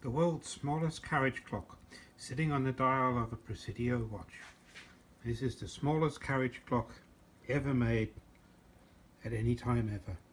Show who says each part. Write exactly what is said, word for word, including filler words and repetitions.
Speaker 1: the world's smallest carriage clock, sitting on the dial of a Presidio watch. This is the smallest carriage clock ever made at any time ever.